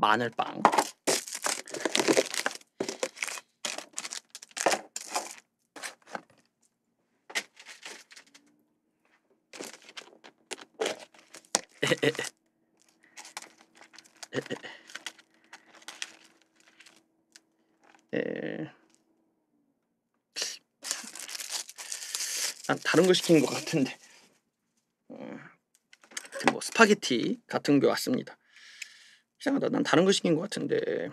마늘빵. 난 다른 거 시킨 것 같은데. 뭐 스파게티 같은 게 왔습니다. 이상하다. 난 다른 거 시킨 것 같은데.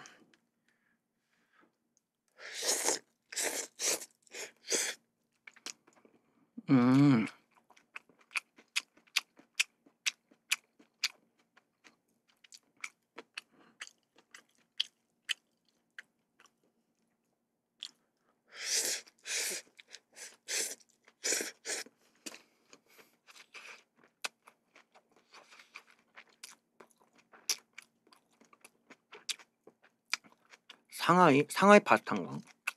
상하이 파스타인가?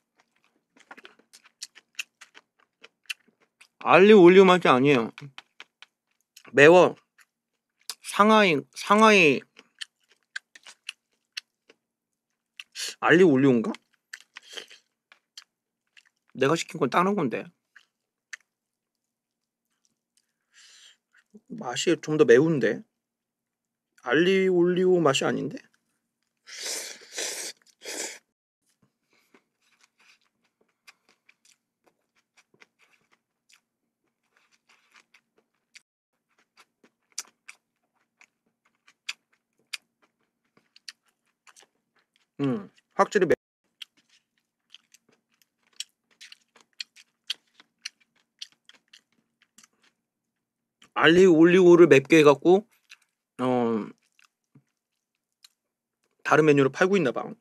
알리오 올리오 맛이 아니에요. 매워. 상하이 알리오 올리오인가? 내가 시킨 건 다른 건데. 맛이 좀 더 매운데. 알리오 올리오 맛이 아닌데? 확실히 알리오 올리오를 맵게 해갖고 다른 메뉴로 팔고 있나 봐.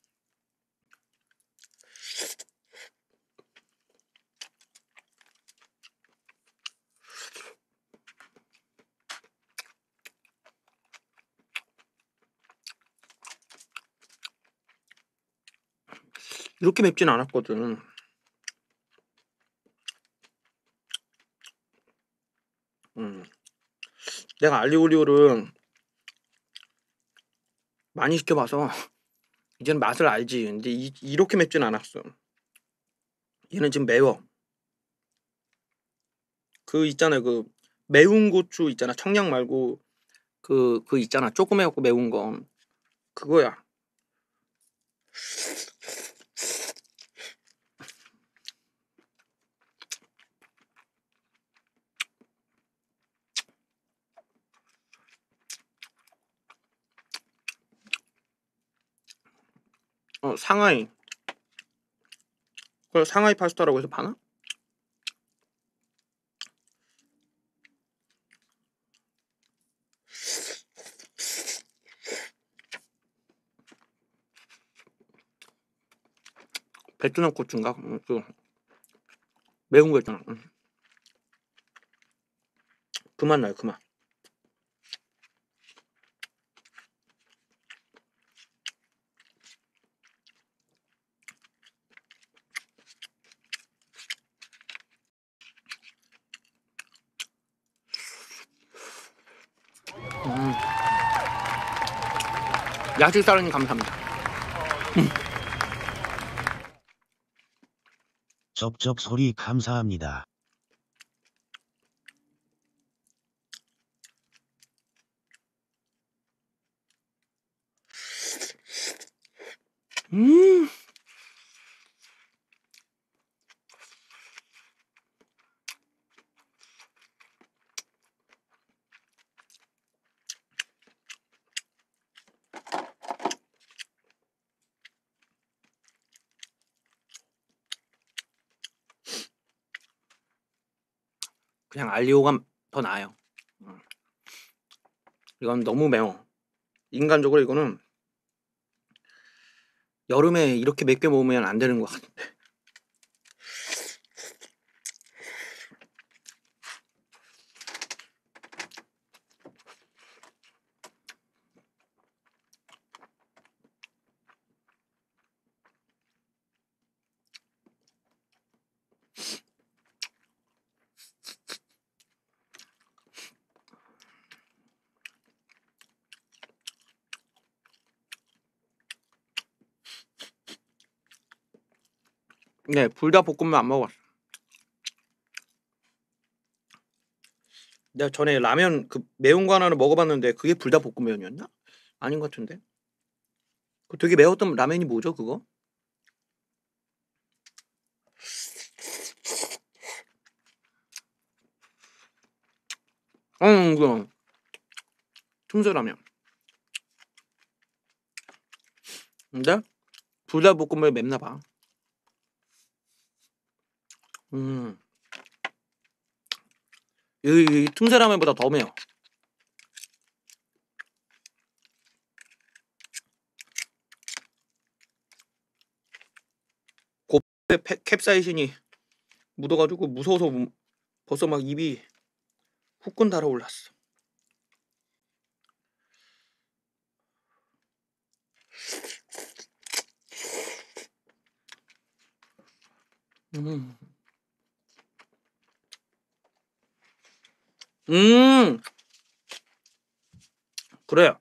이렇게 맵진 않았거든. 내가 알리오 올리오를 많이 시켜봐서 이제는 맛을 알지. 근데 이렇게 맵진 않았어. 얘는 지금 매워. 그 있잖아요. 그 매운 고추 있잖아. 청양 말고 그 있잖아. 조금 해갖고 매운 거. 그거야. 상하이. 그걸 상하이 파스타라고 해서 파나? 베트남 고추인가? 그 매운 거 있잖아. 그 맛 나요. 그 맛. 야식 사랑님 감사합니다. 쩝쩝 소리 감사합니다. 그냥 알리오가 더 나아요. 이건 너무 매워. 인간적으로 이거는 여름에 이렇게 맵게 먹으면 안 되는 것 같은데. 네, 불닭볶음면 안 먹어봤어. 내가 전에 라면 그 매운 거 하나는 먹어봤는데 그게 불닭볶음면이었나? 아닌 것 같은데. 그 되게 매웠던 라면이 뭐죠, 그거? 그 틈새라면. 근데 불닭볶음면이 맵나 봐. 음. 이 틈새라면보다 더 매워. 곱에 캡사이신이 묻어가지고 무서워서 벌써 막 입이 후끈 달아올랐어. 음. 그래.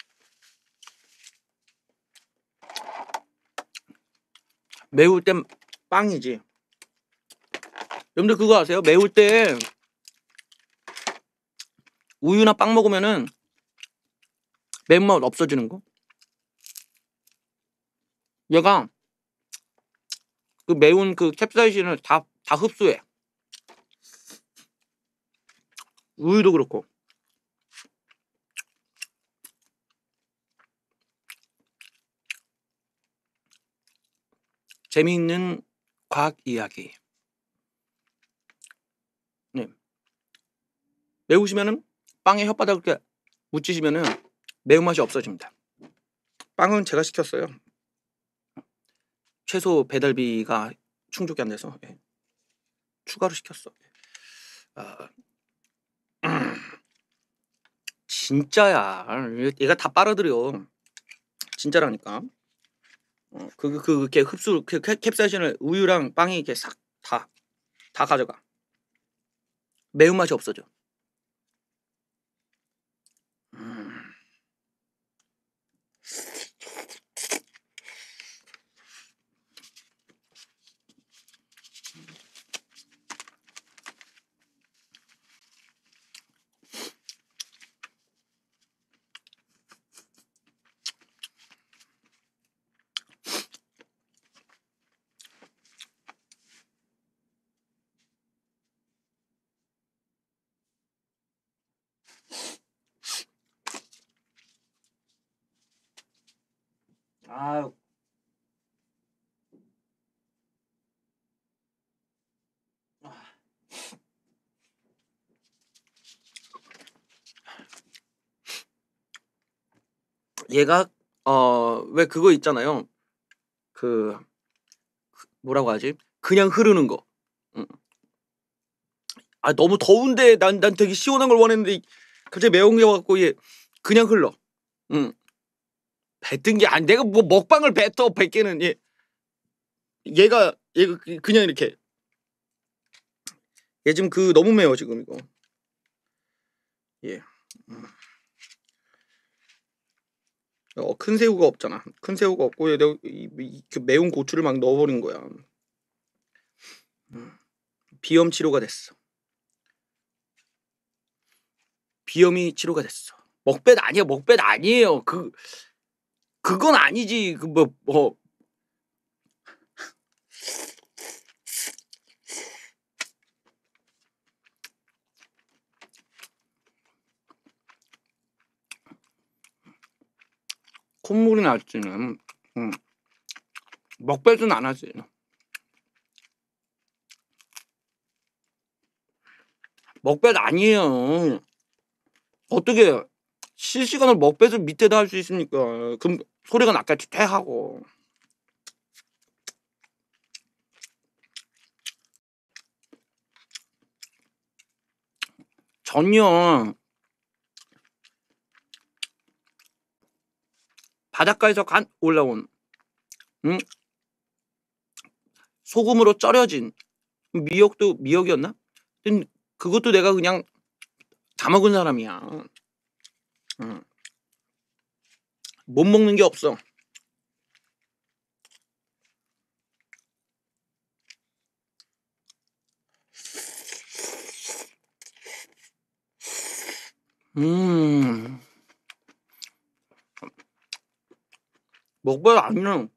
매울 땐 빵이지. 여러분들 그거 아세요? 매울 때 우유나 빵 먹으면은 매운맛 없어지는 거? 얘가 그 매운 그 캡사이신을 다 흡수해. 우유도 그렇고. 재미있는 과학 이야기. 네. 매우시면은 빵에 혓바닥을 이렇게 묻히시면은 매운맛이 없어집니다. 빵은 제가 시켰어요. 최소 배달비가 충족이 안 돼서 추가로 시켰어. 아, 진짜야. 얘가 다 빨아들여. 진짜라니까. 이렇게 흡수 캡사이신을 우유랑 빵이 이렇게 싹 다 가져가. 매운맛이 없어져. 음. 아유. 얘가 왜 그거 있잖아요. 그 뭐라고 하지? 그냥 흐르는 거. 음. 아 너무 더운데 난 되게 시원한 걸 원했는데 갑자기 매운 게 와갖고 얘 그냥 흘러. 뱉은 게 아니 내가 뭐 먹방을 뱉어 100개는 얘가 그냥 이렇게 얘 지금 그 너무 매워 지금 이거. 예. 큰 새우가 없잖아. 큰 새우가 없고 내가 그 매운 고추를 막 넣어버린 거야. 비염 치료가 됐어. 비염이 치료가 됐어. 먹뱃 아니야. 먹뱃 아니에요. 그건 아니지. 뭐 콧물이 날지는 먹뱃은 안 하지. 먹뱃 아니에요. 어떻게 실시간으로 먹뱃을 밑에다 할 수 있습니까? 그럼 소리가 낫겠지 퇴하고. 전혀 바닷가에서 올라온 소금으로 쪄려진 미역이었나? 그것도 내가 그냥 다 먹은 사람이야. 못 먹는 게 없어. 음. 먹어야 아니면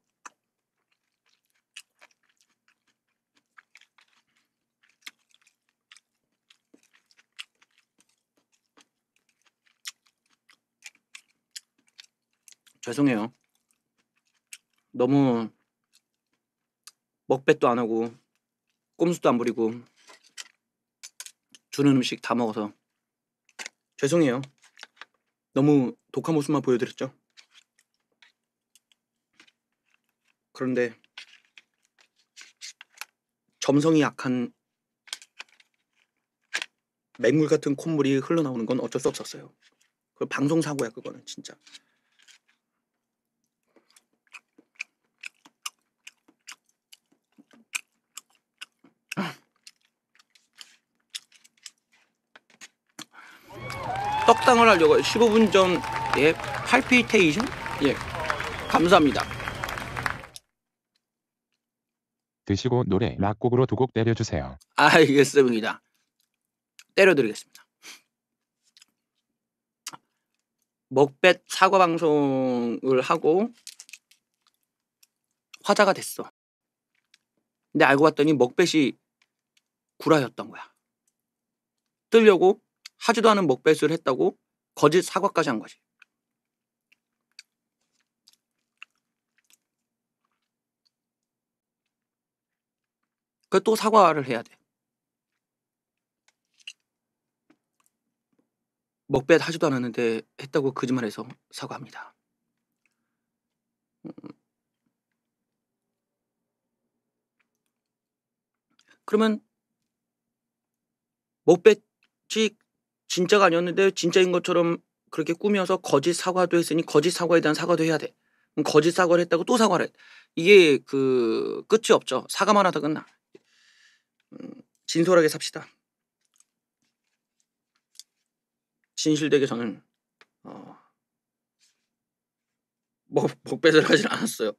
죄송해요. 너무 먹뱃도 안 하고 꼼수도 안 부리고 주는 음식 다 먹어서 죄송해요. 너무 독한 모습만 보여드렸죠. 그런데 점성이 약한 맹물 같은 콧물이 흘러나오는 건 어쩔 수 없었어요. 그 방송 사고야 그거는 진짜. 떡상을 하려고 15분 전에 팔피테이션? 예, 감사합니다. 드시고 노래 락곡으로 두 곡 때려주세요. 알겠습니다. 때려드리겠습니다. 먹뱃 사과 방송을 하고 화제가 됐어. 근데 알고 봤더니 먹뱃이 구라였던 거야. 뜨려고 하지도 않은 먹뱃을 했다고 거짓 사과까지 한 거지. 그 또 사과를 해야 돼. 먹뱃 하지도 않았는데 했다고 거짓말해서 사과합니다. 그러면 먹뱃이 진짜가 아니었는데 진짜인 것처럼 그렇게 꾸며서 거짓 사과도 했으니 거짓 사과에 대한 사과도 해야 돼. 그럼 거짓 사과를 했다고 또 사과를 해. 이게 그 끝이 없죠. 사과만 하다 끝나. 진솔하게 삽시다. 진실되게 저는 먹뱃을 하진 않았어요.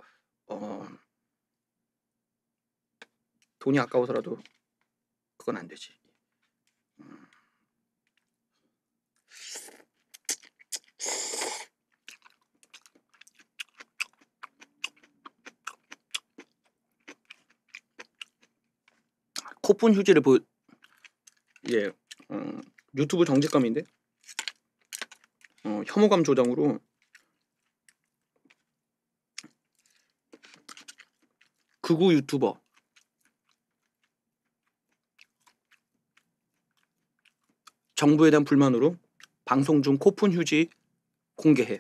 돈이 아까워서라도 그건 안 되지. 코푼 휴지를 예, 유튜브 정직감인데 혐오감 조장으로 극우 유튜버 정부에 대한 불만으로 방송 중 코푼 휴지 공개해.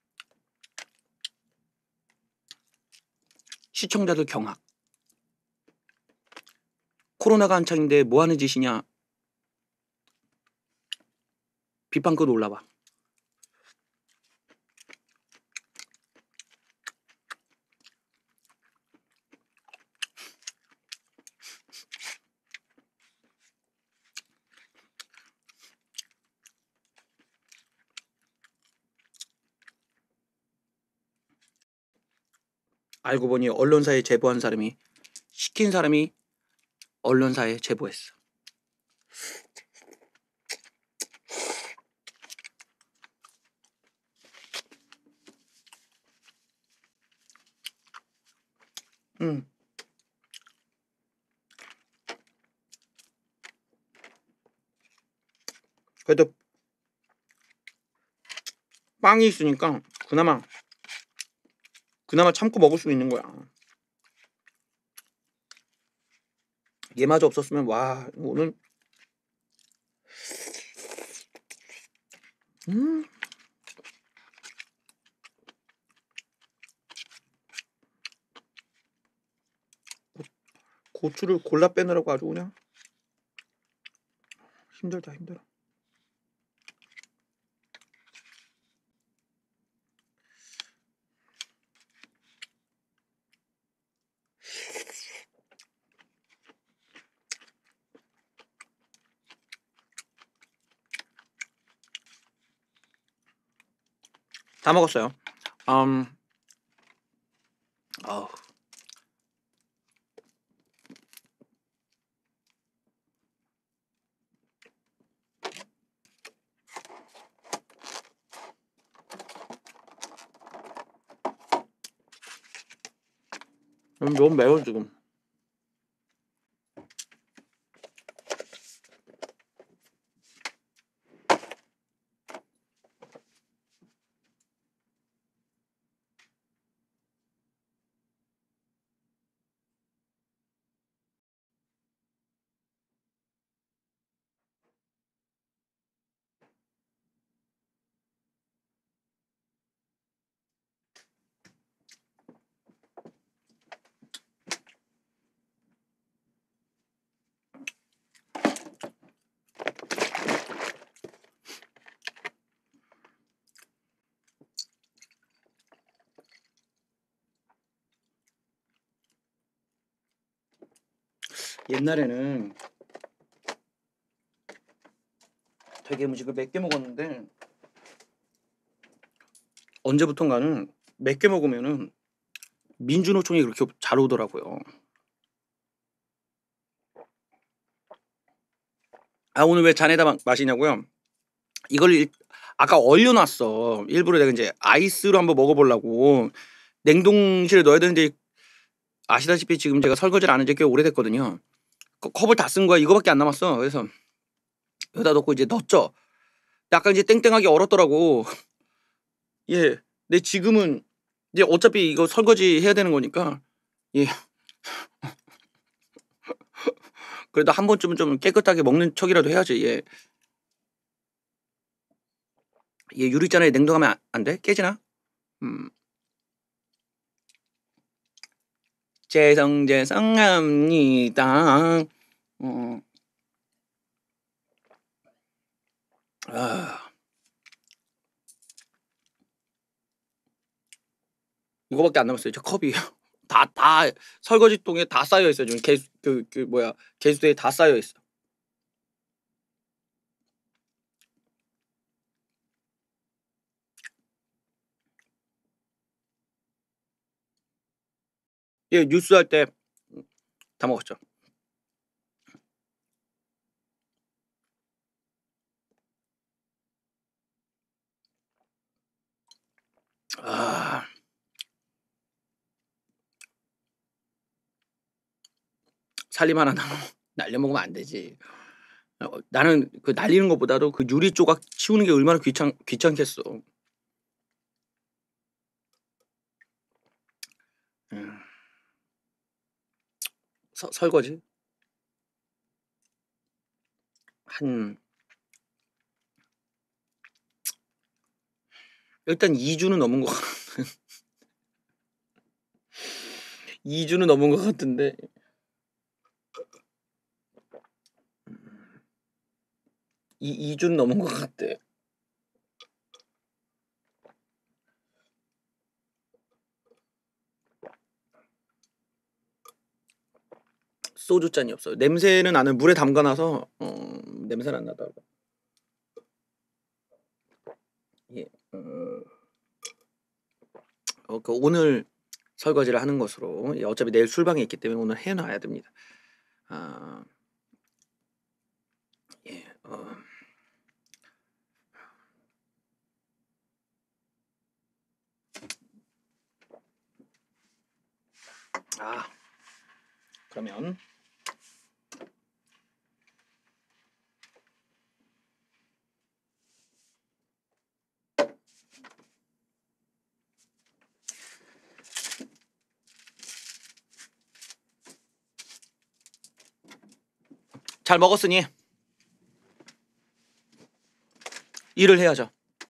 시청자들 경악. 코로나가 한창인데 뭐하는 짓이냐. 비판끝 올라와. 알고 보니 언론사에 제보한 사람이 시킨 사람이 언론사에 제보했어. 그래도 빵이 있으니까 그나마 참고 먹을 수 있는 거야. 얘마저 없었으면 와 오늘 고추를 골라 빼느라고 아주 그냥 힘들다 힘들어. 다 먹었어요. 아우. 너무 매워 지금. 옛날에는 되게 음식을 몇 개 먹었는데 언제부턴가는 몇 개 먹으면은 민주노총이 그렇게 잘 오더라고요. 아 오늘 왜 잔에다 마시냐고요? 이걸 아까 얼려놨어. 일부러 내가 이제 아이스로 한번 먹어보려고 냉동실에 넣어야 되는데 아시다시피 지금 제가 설거지를 안 한 지 꽤 오래됐거든요. 컵을 다 쓴 거야. 이거밖에 안 남았어. 그래서 여기다 넣고 이제 넣었죠. 약간 이제 땡땡하게 얼었더라고. 예. 근데 지금은 이제 어차피 이거 설거지 해야 되는 거니까 예. 그래도 한 번쯤은 좀 깨끗하게 먹는 척이라도 해야지. 예. 얘 유리잔에 냉동하면 안 돼? 깨지나? 죄송합니다. 아, 이거밖에 안 남았어요. 저 컵이 다 설거지통에 다 쌓여 있어요. 지금 개수대에 다 쌓여 있어. 예, 뉴스 할 때 다 먹었죠. 아, 살림 하나 날려 먹으면 안 되지. 나는 그 날리는 것보다도 그 유리 조각 치우는 게 얼마나 귀찮겠어. 음, 설거지 한 일단 2주는 넘은 것 같. 2주는 넘은 것 같은데. 2주는 넘은 것 같대. 소주 잔이 없어요. 냄새는 나는 물에 담가놔서 냄새는 안 나더라고. 예. 그 오늘 설거지를 하는 것으로 어차피 내일 술방이 있기 때문에 오늘 해놔야 됩니다. 아, 예. 그러면 잘 먹었으니 일을 해야죠.